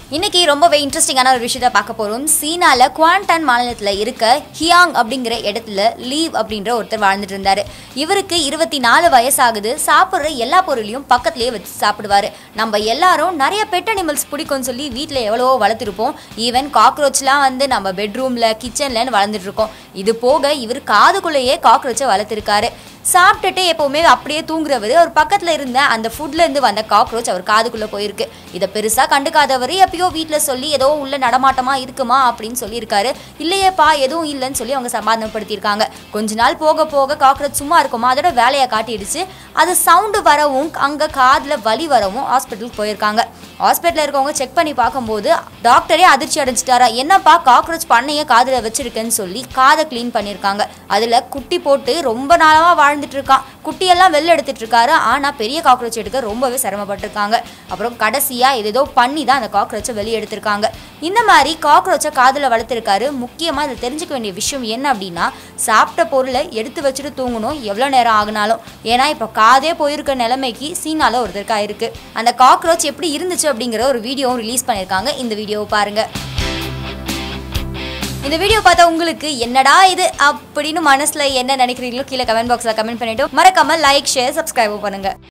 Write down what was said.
இன்னைக்கு ரொம்பவே இன்ட்ரெஸ்டிங்கான ஒரு விஷயத்தை பார்க்க போறோம். சீனால குவான்டன் மாநிலத்துல இருக்க ஹியாங் அப்படிங்கிற இடத்துல லீவ் அப்படின்ற ஒருத்தர் வாழ்ந்துட்டு இருந்தாரு. இவருக்கு 24 வயசாகுது. சாப்பிட்ற எல்லா பொருளையும் பக்கத்துலயே வச்சு சாப்பிடுவாரு. நம்ம எல்லாரும் நிறைய பெட் அனிமல்ஸ் பிடிக்கும்னு சொல்லி வீட்டில் எவ்வளவோ வளர்த்துருப்போம். ஈவன் காக்ரோச்லாம் வந்து நம்ம பெட்ரூம்ல கிச்சன்லன்னு வளர்ந்துட்டு இருக்கோம். இது போக இவர் காதுக்குள்ளேயே காக்ரோச்சை வளர்த்துருக்காரு. சாப்பிட்டுட்டு எப்பவுமே அப்படியே தூங்குறவர் அவர் பக்கத்துல இருந்த அந்த ஃபுட்ல இருந்து வந்த காக்ரோச் அவர் காதுக்குள்ள போயிருக்கு. இதை பெருசா கண்டுக்காதவர் எப்பயோ வீட்டுல சொல்லி ஏதோ உள்ள நடமாட்டமா இருக்குமா அப்படின்னு சொல்லியிருக்காரு. இல்லையேப்பா எதுவும் இல்லைன்னு சொல்லி அவங்க சமாதானப்படுத்தியிருக்காங்க. கொஞ்ச நாள் போக போக காக்ரோச் சும்மா இருக்குமா அதோட வேலையை காட்டிடுச்சு. அது சவுண்டு வரவும் அங்க காதுல வலி வரவும் ஹாஸ்பிட்டலுக்கு போயிருக்காங்க. ஹாஸ்பிட்டலில் இருக்கவங்க செக் பண்ணி பார்க்கும்போது டாக்டரே அதிர்ச்சி அடைஞ்சிட்டாரா, என்னப்பா காக்ரோச் பண்ணைய காதில் வச்சிருக்கேன்னு சொல்லி காதை கிளீன் பண்ணியிருக்காங்க. அதில் குட்டி போட்டு ரொம்ப நாளாக வாழ்ந்துட்டு இருக்கான். குட்டியெல்லாம் வெளில எடுத்துட்டு இருக்காரு. ஆனால் பெரிய காக்ரோச் எடுக்க ரொம்பவே சிரமப்பட்டிருக்காங்க. அப்புறம் கடைசியாக ஏதோ பண்ணி தான் அந்த காக்ரோச்சை வெளியே எடுத்திருக்காங்க. இந்த மாதிரி காக்ரோச்சை காதில் வளர்த்துருக்காரு. முக்கியமாக இதை தெரிஞ்சுக்க வேண்டிய விஷயம் என்ன அப்படின்னா, சாப்பிட்ட பொருளை எடுத்து வச்சுட்டு தூங்கணும் எவ்வளோ நேரம் ஆகினாலும். ஏன்னா இப்போ காதே போயிருக்க நிலைமைக்கு சீனால ஒருத்தருக்கா இருக்கு. அந்த காக்ரோச் எப்படி இருந்துச்சு அப்படிங்கிற ஒரு வீடியோவும் ரிலீஸ் பண்ணியிருக்காங்க. இந்த வீடியோவை பாருங்க. இந்த வீடியோ பார்த்தா உங்களுக்கு என்னடா இது அப்படின்னு மனசுல என்ன நினைக்கிறீங்களோ கீழே கமெண்ட் பாக்ஸ்ல கமெண்ட் பண்ணிட்டு மறக்காம லைக், ஷேர், சப்ஸ்கிரைப் பண்ணுங்க.